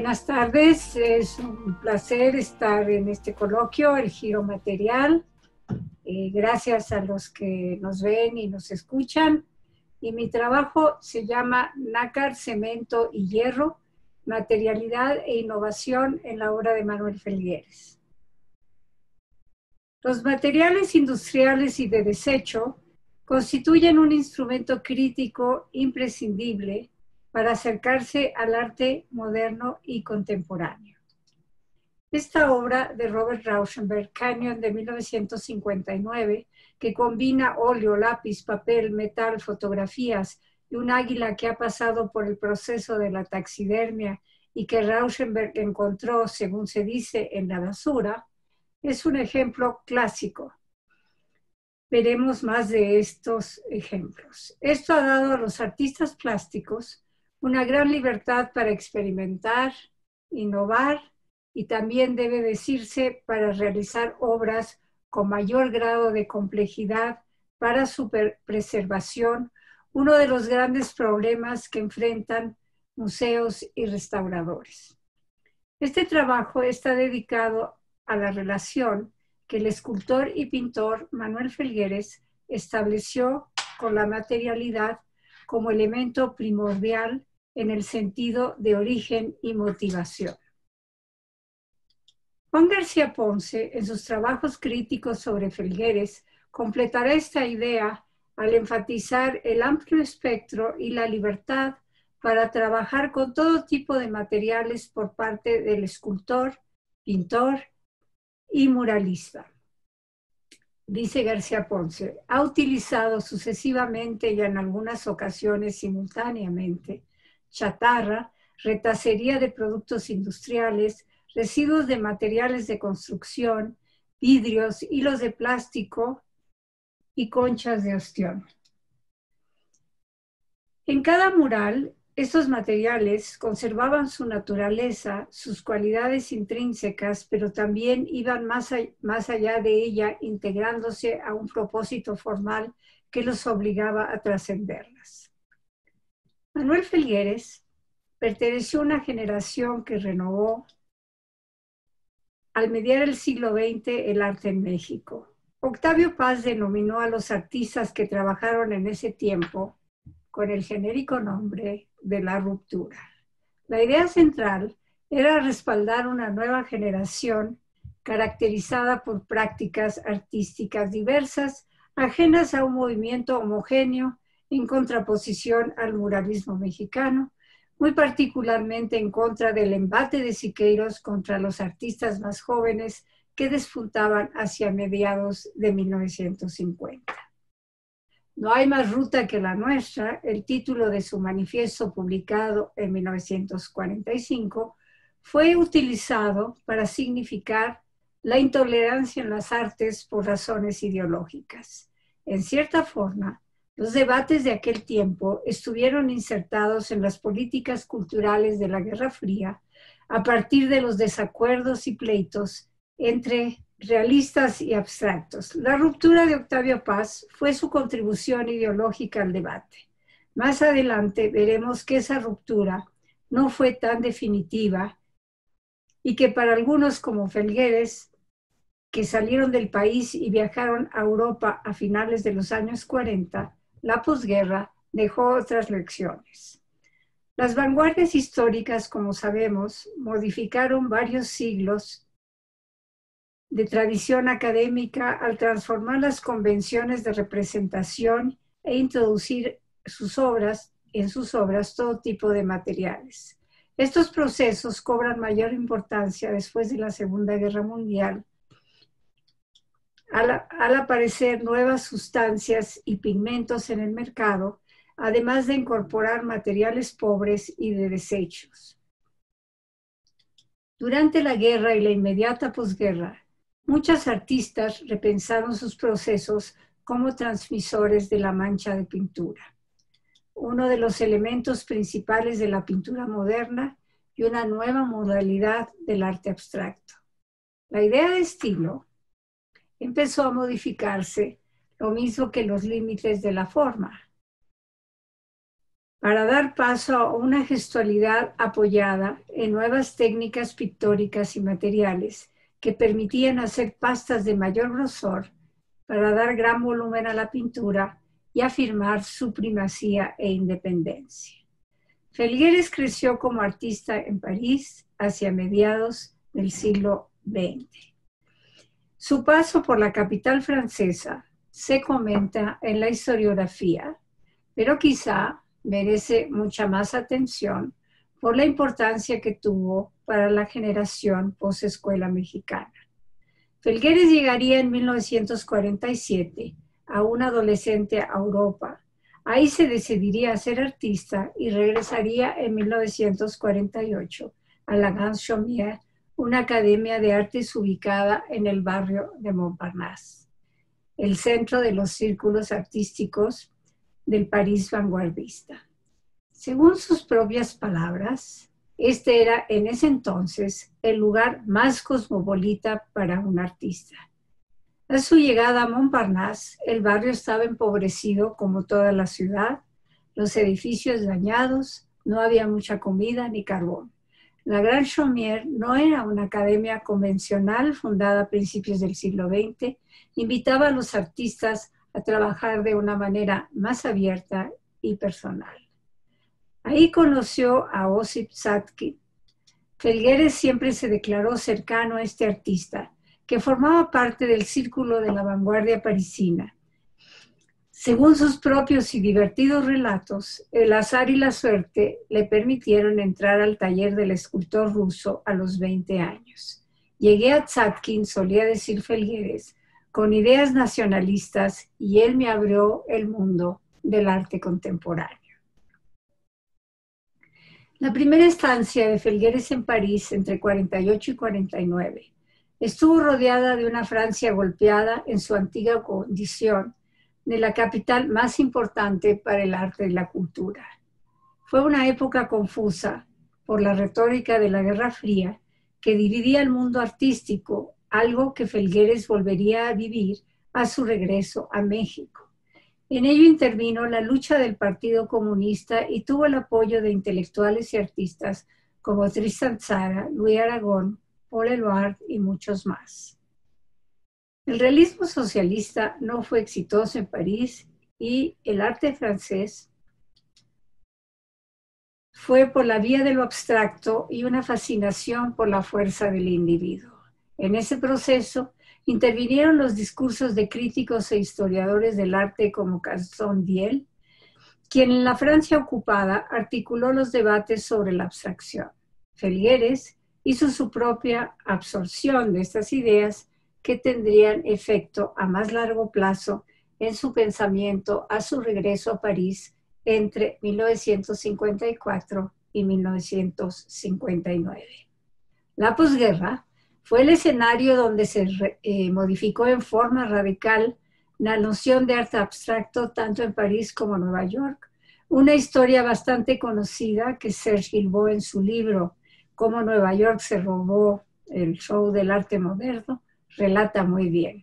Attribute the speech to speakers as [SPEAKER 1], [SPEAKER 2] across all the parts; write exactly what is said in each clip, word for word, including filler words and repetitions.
[SPEAKER 1] Buenas tardes, es un placer estar en este coloquio, el Giro Material. Eh, gracias a los que nos ven y nos escuchan. Y mi trabajo se llama Nácar, Cemento y Hierro, Materialidad e Innovación en la obra de Manuel Felgueres. Los materiales industriales y de desecho constituyen un instrumento crítico imprescindible para acercarse al arte moderno y contemporáneo. Esta obra de Robert Rauschenberg, Canyon, de mil novecientos cincuenta y nueve, que combina óleo, lápiz, papel, metal, fotografías y un águila que ha pasado por el proceso de la taxidermia y que Rauschenberg encontró, según se dice, en la basura, es un ejemplo clásico. Veremos más de estos ejemplos. Esto ha dado a los artistas plásticos una gran libertad para experimentar, innovar y también debe decirse para realizar obras con mayor grado de complejidad para su preservación, uno de los grandes problemas que enfrentan museos y restauradores. Este trabajo está dedicado a la relación que el escultor y pintor Manuel Felgueres estableció con la materialidad como elemento primordial en el sentido de origen y motivación. Juan García Ponce, en sus trabajos críticos sobre Felgueres, completará esta idea al enfatizar el amplio espectro y la libertad para trabajar con todo tipo de materiales por parte del escultor, pintor y muralista. Dice García Ponce, ha utilizado sucesivamente y en algunas ocasiones simultáneamente chatarra, retacería de productos industriales, residuos de materiales de construcción, vidrios, hilos de plástico y conchas de ostión. En cada mural, estos materiales conservaban su naturaleza, sus cualidades intrínsecas, pero también iban más, a, más allá de ella, integrándose a un propósito formal que los obligaba a trascenderlas. Manuel Felgueres perteneció a una generación que renovó, al mediar el siglo veinte, el arte en México. Octavio Paz denominó a los artistas que trabajaron en ese tiempo con el genérico nombre de la ruptura. La idea central era respaldar una nueva generación caracterizada por prácticas artísticas diversas, ajenas a un movimiento homogéneo en contraposición al muralismo mexicano, muy particularmente en contra del embate de Siqueiros contra los artistas más jóvenes que despuntaban hacia mediados de mil novecientos cincuenta. No hay más ruta que la nuestra, el título de su manifiesto publicado en mil novecientos cuarenta y cinco, fue utilizado para significar la intolerancia en las artes por razones ideológicas. En cierta forma, los debates de aquel tiempo estuvieron insertados en las políticas culturales de la Guerra Fría a partir de los desacuerdos y pleitos entre realistas y abstractos. La ruptura de Octavio Paz fue su contribución ideológica al debate. Más adelante veremos que esa ruptura no fue tan definitiva y que para algunos como Felgueres, que salieron del país y viajaron a Europa a finales de los años cuarenta, la posguerra dejó otras lecciones. Las vanguardias históricas, como sabemos, modificaron varios siglos de tradición académica al transformar las convenciones de representación e introducir sus obras, en sus obras todo tipo de materiales. Estos procesos cobran mayor importancia después de la Segunda Guerra Mundial, al, al aparecer nuevas sustancias y pigmentos en el mercado, además de incorporar materiales pobres y de desechos. Durante la guerra y la inmediata posguerra, muchos artistas repensaron sus procesos como transmisores de la mancha de pintura, uno de los elementos principales de la pintura moderna y una nueva modalidad del arte abstracto. La idea de estilo empezó a modificarse, lo mismo que los límites de la forma. para dar paso a una gestualidad apoyada en nuevas técnicas pictóricas y materiales que permitían hacer pastas de mayor grosor para dar gran volumen a la pintura y afirmar su primacía e independencia. Felgueres creció como artista en París hacia mediados del siglo veinte. Su paso por la capital francesa se comenta en la historiografía, pero quizá merece mucha más atención por la importancia que tuvo para la generación posescuela mexicana. Felgueres llegaría en mil novecientos cuarenta y siete a un adolescente a Europa. Ahí se decidiría a ser artista y regresaría en mil novecientos cuarenta y ocho a la Grande Chaumière, una academia de artes ubicada en el barrio de Montparnasse, el centro de los círculos artísticos del París vanguardista. Según sus propias palabras, este era en ese entonces el lugar más cosmopolita para un artista. A su llegada a Montparnasse, el barrio estaba empobrecido como toda la ciudad, los edificios dañados, no había mucha comida ni carbón. La Grande Chaumière no era una academia convencional fundada a principios del siglo veinte, invitaba a los artistas a trabajar de una manera más abierta y personal. Ahí conoció a Osip Zadkine. Felgueres siempre se declaró cercano a este artista, que formaba parte del círculo de la vanguardia parisina. Según sus propios y divertidos relatos, el azar y la suerte le permitieron entrar al taller del escultor ruso a los veinte años. Llegué a Zadkine, solía decir Felgueres, con ideas nacionalistas y él me abrió el mundo del arte contemporáneo. La primera estancia de Felgueres en París, entre cuarenta y ocho y cuarenta y nueve, estuvo rodeada de una Francia golpeada en su antigua condición de la capital más importante para el arte y la cultura. Fue una época confusa por la retórica de la Guerra Fría que dividía el mundo artístico, algo que Felgueres volvería a vivir a su regreso a México. En ello intervino la lucha del Partido Comunista y tuvo el apoyo de intelectuales y artistas como Tristan Tzara, Louis Aragón, Paul Eluard y muchos más. El realismo socialista no fue exitoso en París y el arte francés fue por la vía de lo abstracto y una fascinación por la fuerza del individuo. En ese proceso intervinieron los discursos de críticos e historiadores del arte como Gaston Diel, quien en la Francia ocupada articuló los debates sobre la abstracción. Felgueres hizo su propia absorción de estas ideas que tendrían efecto a más largo plazo en su pensamiento a su regreso a París entre mil novecientos cincuenta y cuatro y mil novecientos cincuenta y nueve. La posguerra fue el escenario donde se eh, modificó en forma radical la noción de arte abstracto tanto en París como en Nueva York. Una historia bastante conocida que Serge Guilbault en su libro Cómo Nueva York se robó el show del arte moderno relata muy bien.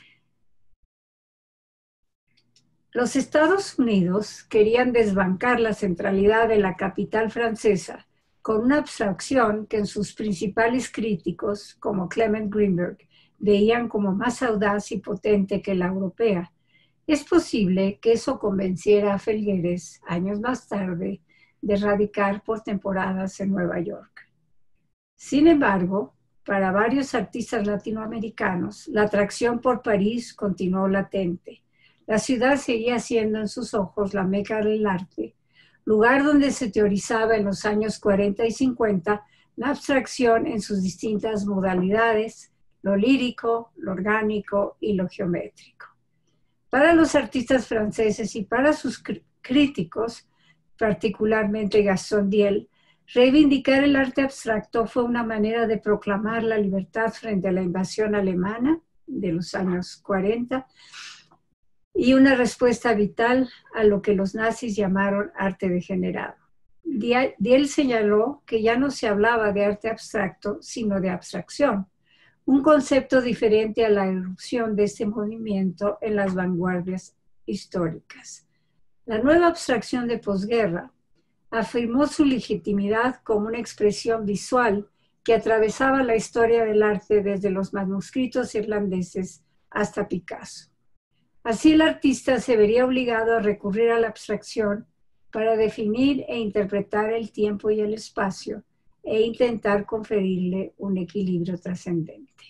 [SPEAKER 1] Los Estados Unidos querían desbancar la centralidad de la capital francesa con una abstracción que en sus principales críticos, como Clement Greenberg, veían como más audaz y potente que la europea. Es posible que eso convenciera a Felgueres, años más tarde, de radicar por temporadas en Nueva York. Sin embargo, para varios artistas latinoamericanos, la atracción por París continuó latente. La ciudad seguía siendo en sus ojos la meca del arte, lugar donde se teorizaba en los años cuarenta y cincuenta la abstracción en sus distintas modalidades, lo lírico, lo orgánico y lo geométrico. Para los artistas franceses y para sus cr- críticos, particularmente Gaston Diel, reivindicar el arte abstracto fue una manera de proclamar la libertad frente a la invasión alemana de los años cuarenta y una respuesta vital a lo que los nazis llamaron arte degenerado. Diel señaló que ya no se hablaba de arte abstracto, sino de abstracción, un concepto diferente a la irrupción de este movimiento en las vanguardias históricas. La nueva abstracción de posguerra afirmó su legitimidad como una expresión visual que atravesaba la historia del arte desde los manuscritos irlandeses hasta Picasso. Así el artista se vería obligado a recurrir a la abstracción para definir e interpretar el tiempo y el espacio e intentar conferirle un equilibrio trascendente.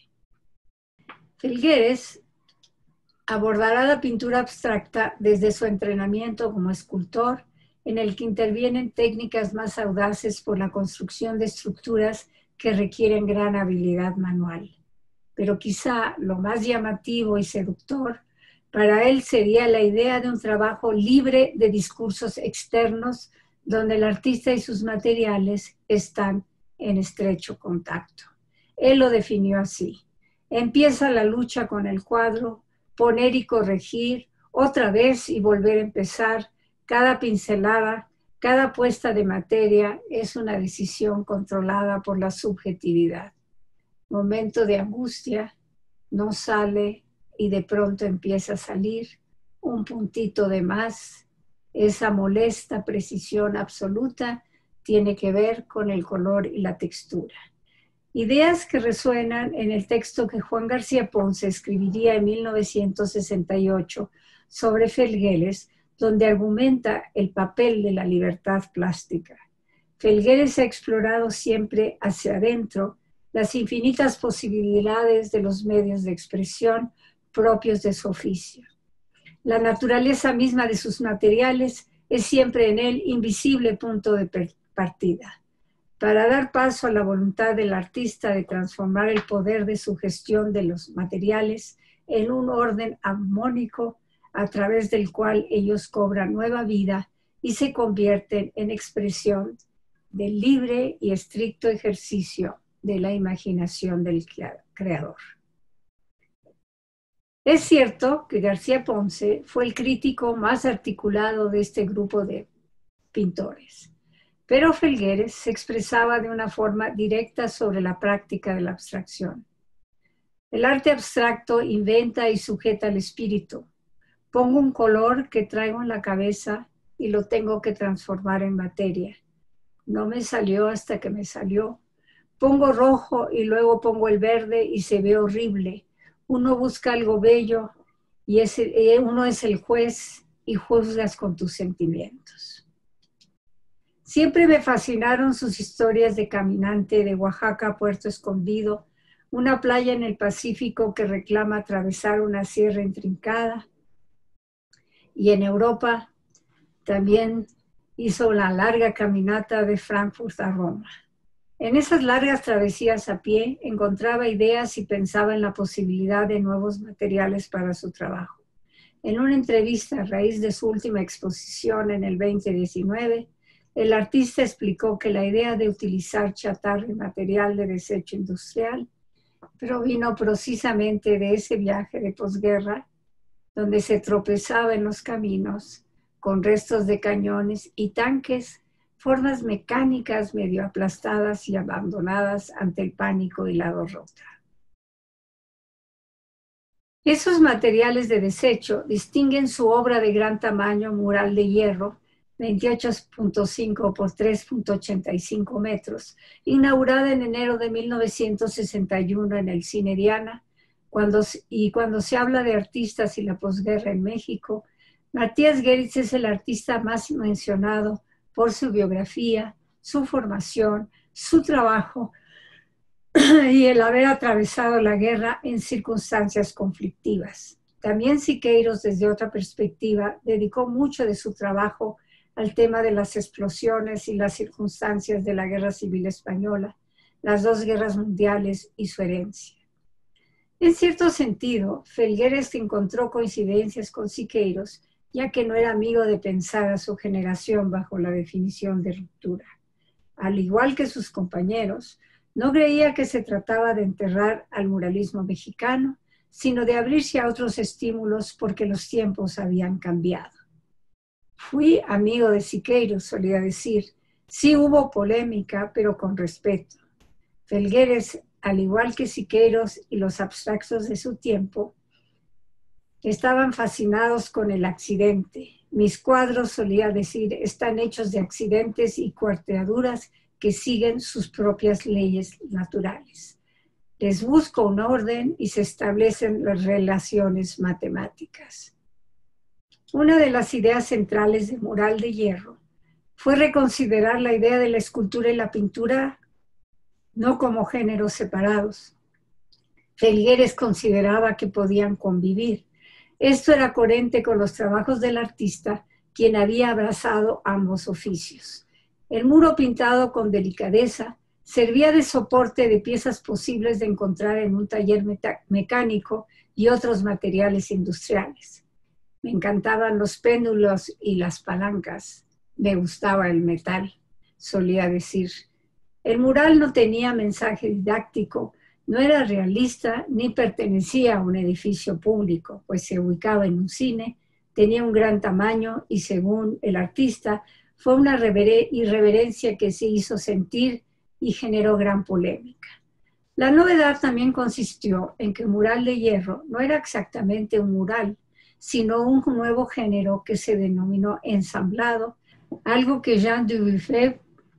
[SPEAKER 1] Felgueres abordará la pintura abstracta desde su entrenamiento como escultor, en el que intervienen técnicas más audaces por la construcción de estructuras que requieren gran habilidad manual. Pero quizá lo más llamativo y seductor para él sería la idea de un trabajo libre de discursos externos, donde el artista y sus materiales están en estrecho contacto. Él lo definió así: empieza la lucha con el cuadro, poner y corregir, otra vez y volver a empezar. Cada pincelada, cada puesta de materia es una decisión controlada por la subjetividad. Momento de angustia, no sale y de pronto empieza a salir un puntito de más. Esa molesta precisión absoluta tiene que ver con el color y la textura. Ideas que resuenan en el texto que Juan García Ponce escribiría en mil novecientos sesenta y ocho sobre Felgueres, donde argumenta el papel de la libertad plástica. Felgueres ha explorado siempre hacia adentro las infinitas posibilidades de los medios de expresión propios de su oficio. La naturaleza misma de sus materiales es siempre en él invisible punto de partida. Para dar paso a la voluntad del artista de transformar el poder de su gestión de los materiales en un orden armónico a través del cual ellos cobran nueva vida y se convierten en expresión del libre y estricto ejercicio de la imaginación del creador. Es cierto que García Ponce fue el crítico más articulado de este grupo de pintores, pero Felgueres se expresaba de una forma directa sobre la práctica de la abstracción. El arte abstracto inventa y sujeta al espíritu. Pongo un color que traigo en la cabeza y lo tengo que transformar en materia. No me salió hasta que me salió. Pongo rojo y luego pongo el verde y se ve horrible. Uno busca algo bello y ese, uno es el juez y juzgas con tus sentimientos. Siempre me fascinaron sus historias de caminante de Oaxaca a Puerto Escondido, una playa en el Pacífico que reclama atravesar una sierra intrincada. Y en Europa también hizo la larga caminata de Frankfurt a Roma. En esas largas travesías a pie encontraba ideas y pensaba en la posibilidad de nuevos materiales para su trabajo. En una entrevista a raíz de su última exposición en el veinte diecinueve, el artista explicó que la idea de utilizar chatarra y material de desecho industrial provino precisamente de ese viaje de posguerra donde se tropezaba en los caminos con restos de cañones y tanques, formas mecánicas medio aplastadas y abandonadas ante el pánico y la derrota. Esos materiales de desecho distinguen su obra de gran tamaño mural de hierro, veintiocho punto cinco por tres punto ochenta y cinco metros, inaugurada en enero de mil novecientos sesenta y uno en el Cine Diana. Cuando, y cuando se habla de artistas y la posguerra en México, Matías Geritz es el artista más mencionado por su biografía, su formación, su trabajo y el haber atravesado la guerra en circunstancias conflictivas. También Siqueiros, desde otra perspectiva, dedicó mucho de su trabajo al tema de las explosiones y las circunstancias de la Guerra Civil Española, las dos guerras mundiales y su herencia. En cierto sentido, Felgueres encontró coincidencias con Siqueiros, ya que no era amigo de pensar a su generación bajo la definición de ruptura. Al igual que sus compañeros, no creía que se trataba de enterrar al muralismo mexicano, sino de abrirse a otros estímulos porque los tiempos habían cambiado. Fui amigo de Siqueiros, solía decir. Sí hubo polémica, pero con respeto. Felgueres, al igual que Siqueiros y los abstractos de su tiempo, estaban fascinados con el accidente, Mis cuadros, solía decir, están hechos de accidentes y cuarteaduras que siguen sus propias leyes naturales. Les busco un orden y se establecen las relaciones matemáticas. Una de las ideas centrales del mural de hierro fue reconsiderar la idea de la escultura y la pintura no como géneros separados. Felgueres consideraba que podían convivir. Esto era coherente con los trabajos del artista, quien había abrazado ambos oficios. El muro pintado con delicadeza servía de soporte de piezas posibles de encontrar en un taller mecánico y otros materiales industriales. Me encantaban los péndulos y las palancas. Me gustaba el metal, solía decir. El mural no tenía mensaje didáctico, no era realista ni pertenecía a un edificio público, pues se ubicaba en un cine, tenía un gran tamaño y, según el artista, fue una irreverencia que se hizo sentir y generó gran polémica. La novedad también consistió en que el mural de hierro no era exactamente un mural, sino un nuevo género que se denominó ensamblado, algo que Jean Dubuffet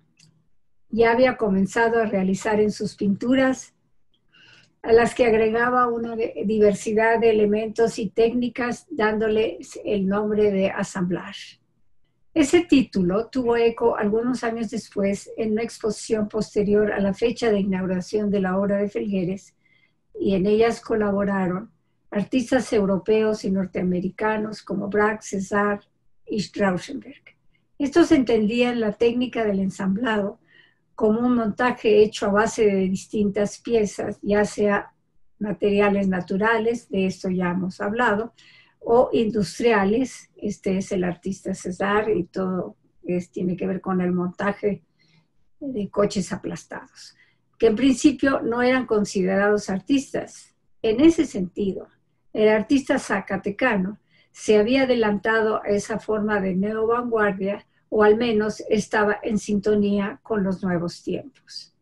[SPEAKER 1] ya había comenzado a realizar en sus pinturas, a las que agregaba una diversidad de elementos y técnicas, dándole el nombre de assemblage. Ese título tuvo eco algunos años después en una exposición posterior a la fecha de inauguración de la obra de Felgueres, y en ellas colaboraron artistas europeos y norteamericanos como Braque, César y Strausenberg. Estos entendían la técnica del ensamblado como un montaje hecho a base de distintas piezas, ya sea materiales naturales, de esto ya hemos hablado, o industriales. Este es el artista César y todo es, tiene que ver con el montaje de coches aplastados, que en principio no eran considerados artistas. En ese sentido, el artista zacatecano se había adelantado a esa forma de neovanguardia, o al menos estaba en sintonía con los nuevos tiempos.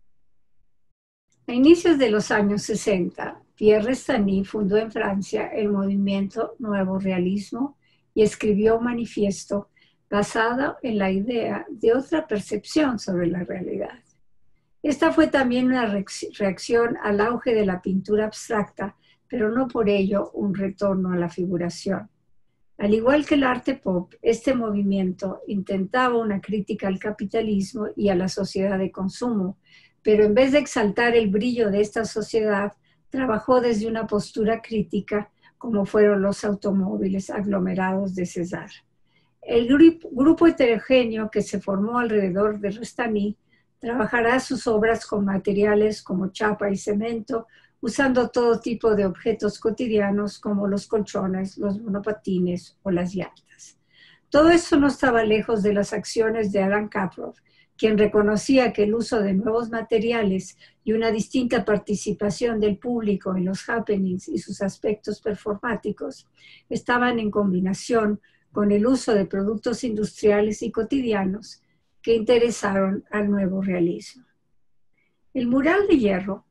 [SPEAKER 1] A inicios de los años sesenta, Pierre Restany fundó en Francia el movimiento Nuevo Realismo y escribió un manifiesto basado en la idea de otra percepción sobre la realidad. Esta fue también una reacción al auge de la pintura abstracta, pero no por ello un retorno a la figuración. Al igual que el arte pop, este movimiento intentaba una crítica al capitalismo y a la sociedad de consumo, pero en vez de exaltar el brillo de esta sociedad, trabajó desde una postura crítica, como fueron los automóviles aglomerados de César. El grupo, grupo heterogéneo que se formó alrededor de Restany trabajará sus obras con materiales como chapa y cemento, usando todo tipo de objetos cotidianos como los colchones, los monopatines o las llantas. Todo eso no estaba lejos de las acciones de Alan Caprow, quien reconocía que el uso de nuevos materiales y una distinta participación del público en los happenings y sus aspectos performáticos estaban en combinación con el uso de productos industriales y cotidianos que interesaron al nuevo realismo. El mural de hierro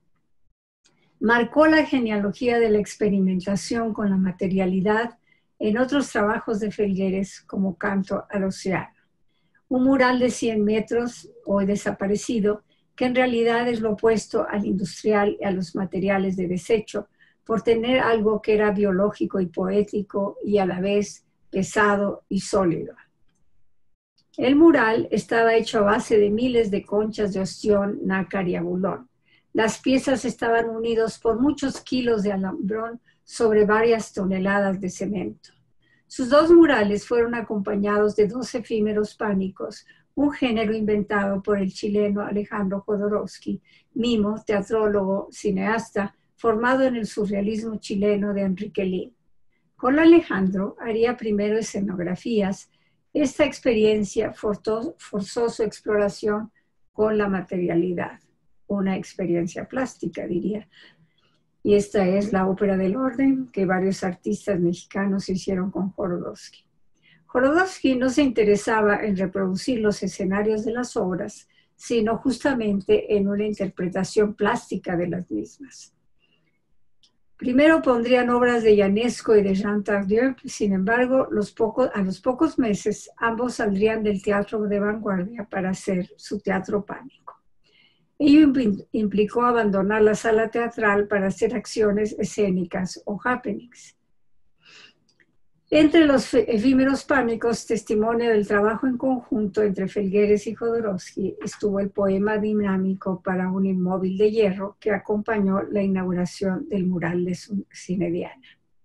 [SPEAKER 1] marcó la genealogía de la experimentación con la materialidad en otros trabajos de Felgueres como Canto al Océano. Un mural de cien metros, hoy desaparecido, que en realidad es lo opuesto al industrial y a los materiales de desecho, por tener algo que era biológico y poético y a la vez pesado y sólido. El mural estaba hecho a base de miles de conchas de ostión, nácar y abulón. Las piezas estaban unidas por muchos kilos de alambrón sobre varias toneladas de cemento. Sus dos murales fueron acompañados de dos efímeros pánicos, un género inventado por el chileno Alejandro Jodorowsky, mimo, teatrólogo, cineasta, formado en el surrealismo chileno de Enrique Lin. Con Alejandro haría primero escenografías. Esta experiencia forzó, forzó su exploración con la materialidad, una experiencia plástica, diría. Y esta es la ópera del orden que varios artistas mexicanos hicieron con Jodorowsky. Jodorowsky no se interesaba en reproducir los escenarios de las obras, sino justamente en una interpretación plástica de las mismas. Primero pondrían obras de Ionesco y de Jean Tardieu, sin embargo, los pocos, a los pocos meses ambos saldrían del teatro de vanguardia para hacer su teatro Pánico. Ello implicó abandonar la sala teatral para hacer acciones escénicas o happenings. Entre los efímeros pánicos, testimonio del trabajo en conjunto entre Felgueres y Jodorowsky, estuvo el poema dinámico para un inmóvil de hierro que acompañó la inauguración del mural de Cine Diana.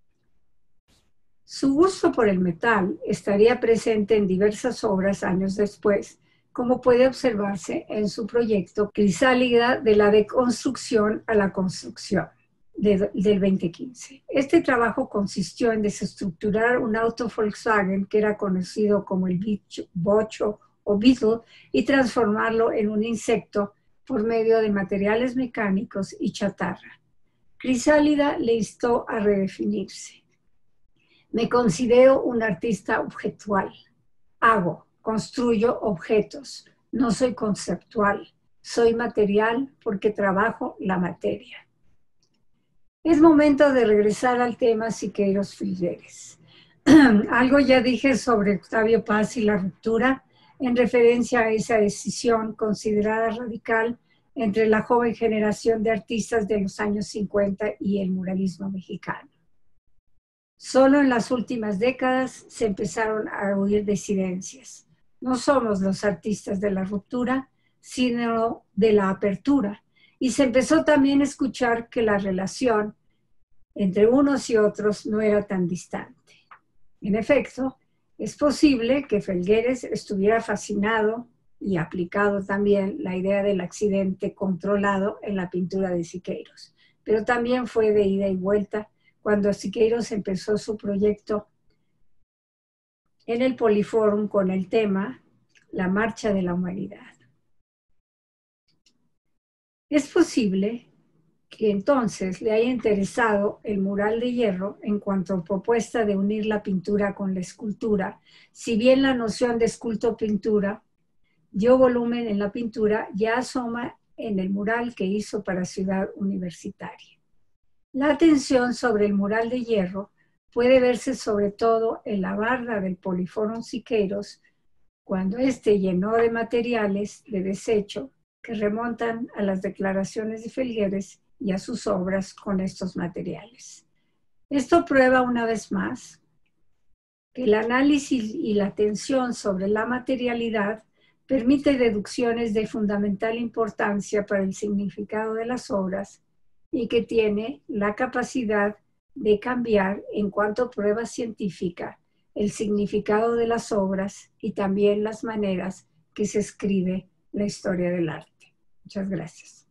[SPEAKER 1] Su gusto por el metal estaría presente en diversas obras años después, como puede observarse en su proyecto Crisálida de la deconstrucción a la construcción, De, del veinte quince. Este trabajo consistió en desestructurar un auto Volkswagen que era conocido como el bicho, bocho o beetle y transformarlo en un insecto por medio de materiales mecánicos y chatarra. Crisálida le instó a redefinirse. Me considero un artista objetual. Hago, construyo objetos. No soy conceptual. Soy material porque trabajo la materia. Es momento de regresar al tema Siqueiros Felgueres. Algo ya dije sobre Octavio Paz y la ruptura en referencia a esa decisión considerada radical entre la joven generación de artistas de los años cincuenta y el muralismo mexicano. Solo en las últimas décadas se empezaron a oír disidencias. No somos los artistas de la ruptura, sino de la apertura. Y se empezó también a escuchar que la relación entre unos y otros no era tan distante. En efecto, es posible que Felgueres estuviera fascinado y aplicado también la idea del accidente controlado en la pintura de Siqueiros, pero también fue de ida y vuelta cuando Siqueiros empezó su proyecto en el Poliforum con el tema La Marcha de la Humanidad. Es posible que entonces le haya interesado el mural de hierro en cuanto a propuesta de unir la pintura con la escultura, si bien la noción de esculto-pintura dio volumen en la pintura, ya asoma en el mural que hizo para Ciudad Universitaria. La atención sobre el mural de hierro puede verse sobre todo en la barda del Poliforum Siqueiros, cuando éste llenó de materiales de desecho que remontan a las declaraciones de Felgueres y a sus obras con estos materiales. Esto prueba una vez más que el análisis y la atención sobre la materialidad permite deducciones de fundamental importancia para el significado de las obras y que tiene la capacidad de cambiar en cuanto a prueba científica el significado de las obras y también las maneras que se escribe la historia del arte. Muchas gracias.